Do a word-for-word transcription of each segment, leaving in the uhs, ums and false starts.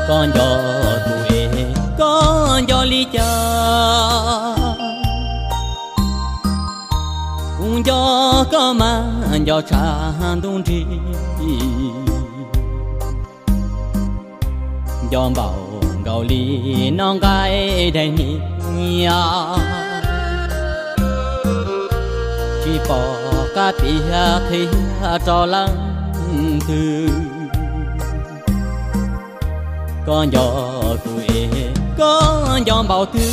con gió tuổi con gió ly cha cũng gió có mà gió tràn đông tri gió bảo gạo ly non gai đầy nia chỉ bỏ cá bia khi cho lăng thư con gió tuổi con gió bảo thư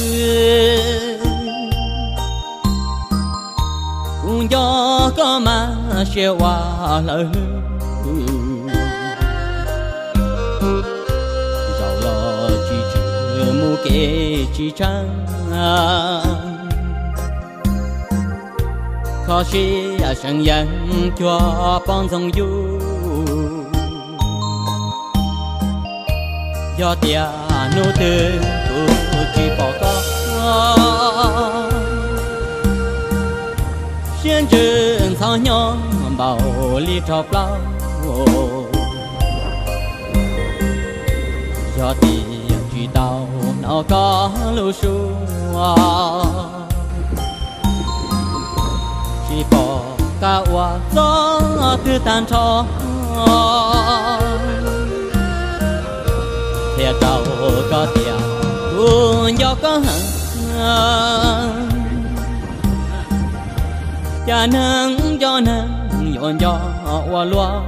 cũng gió có mà xe hoa lỡ gió lo chỉ chữ mu kê chỉ trăng khó xí sân dân cho bọn sông du do tia nô tư của chỉ bỏ có xuyên trường sao nhỏ bảo ly trọc lao do tia chỉ tàu nó có lưu su chỉ bỏ cả hoa gió từ tan cho thiệt đâu có tiền buồn gió có hận cha nắng gió nắng nhọn gió hoa loa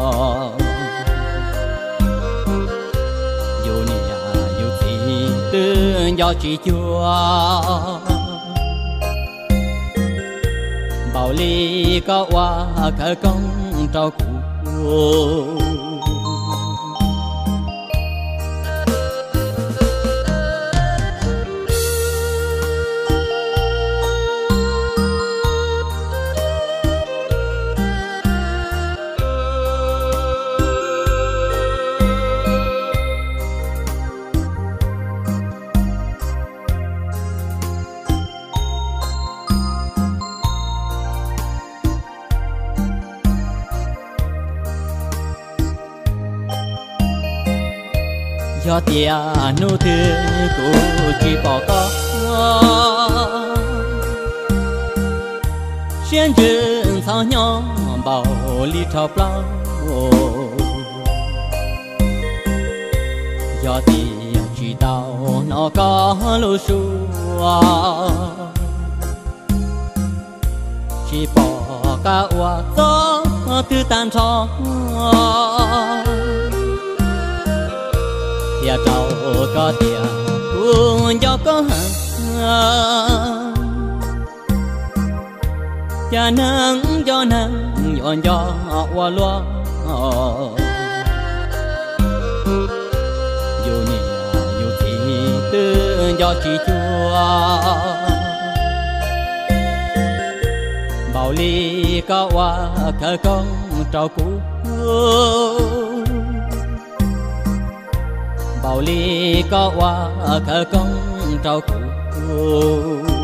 dù nia dù gì từ gió chỉ chua bảo ly có hoa khởi công trao cụ cho tia nô thư của chỉ bỏ có xuyên trường sao nhỏ bảo ly trọc lao cho tia chỉ tàu nó có lô su chỉ bỏ cả hoa gió từ tan cho tia trâu có tia buồn gió có hận cha nắng gió nắng nhọn gió hoa loa dù nia dù thì tư gió chỉ chua bảo ly có hoa khởi công trao cũ bảo ly có hoa khởi công trao cụ